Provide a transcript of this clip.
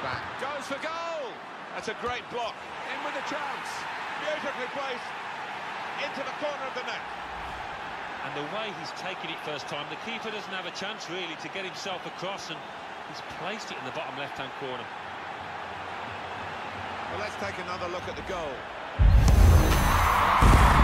back. Goes for goal! That's a great block. In with a chance. Beautifully placed into the corner of the net. And the way he's taken it first time, the keeper doesn't have a chance really to get himself across, and he's placed it in the bottom left-hand corner. Well, let's take another look at the goal.